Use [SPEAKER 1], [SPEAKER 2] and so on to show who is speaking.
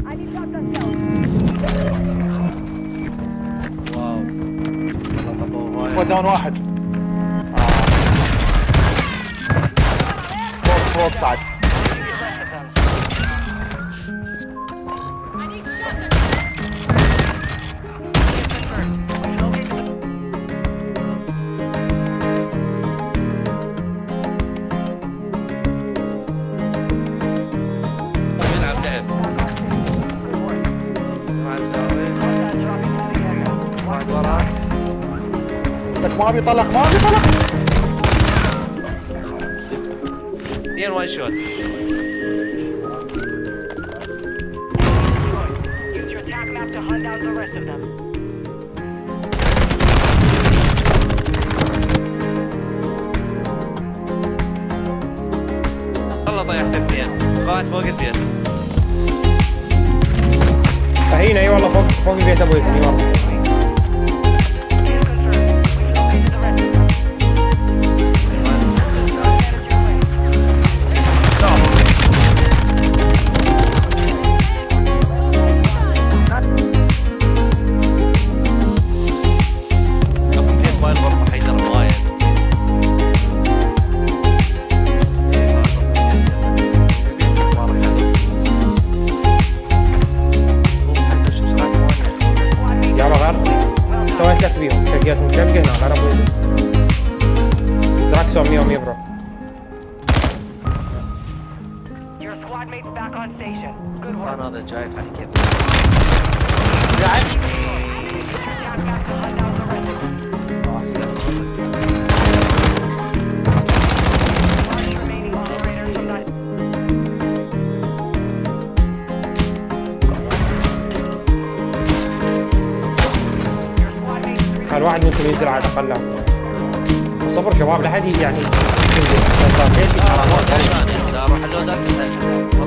[SPEAKER 1] واو والله طبوا
[SPEAKER 2] هو داون واحد. فوق صعد.
[SPEAKER 1] بيلعب لعب مع الزاوية. واحد وراه.
[SPEAKER 2] لك ما بيطلق ما بيطلق.
[SPEAKER 1] اثنين وان شوت.
[SPEAKER 3] Use your attack map to hunt down the rest of them.
[SPEAKER 1] والله طيحت اثنين. قاعد فوق البيت.
[SPEAKER 4] هنا اي والله فوق البيت ابوي اي والله. سويت لك بيهم شقيتهم كم هنا على ابوي. دراكسون 100 برو.
[SPEAKER 3] Your squad mates back on station. Good work.
[SPEAKER 1] كان هذا جاي على كيف.
[SPEAKER 2] قاعد.
[SPEAKER 3] Use your attack map to hunt down the rest of them. Mark remaining operators from that. Your squad mates.
[SPEAKER 4] الواحد منكم ينزل على الاقل. صبر شباب لحد يعني.
[SPEAKER 1] لا اروح اللودات بس